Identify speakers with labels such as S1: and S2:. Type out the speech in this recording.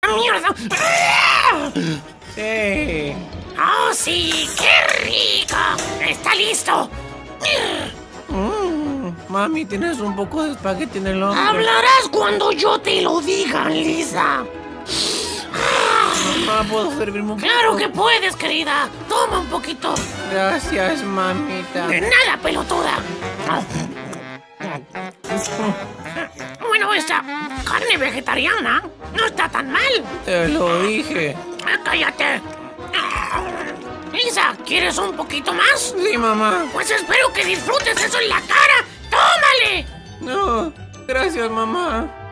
S1: ¡Mierda!
S2: Sí.
S1: ¡Oh, sí! ¡Qué rico! ¡Está listo!
S2: Mami, tienes un poco de espagueti en el hombro.
S1: Hablarás cuando yo te lo diga, Lisa.
S2: Mamá, ¿puedo servirme un poco?
S1: ¡Claro que puedes, querida! ¡Toma un poquito!
S2: Gracias, mamita.
S1: ¡De nada, pelotuda! Bueno, esta carne vegetariana no está tan mal.
S2: Te lo dije.
S1: ¡Cállate! Lisa, ¿quieres un poquito más?
S2: Sí, mamá.
S1: Pues espero que disfrutes eso en la cara. ¡Tómale!
S2: No, gracias, mamá.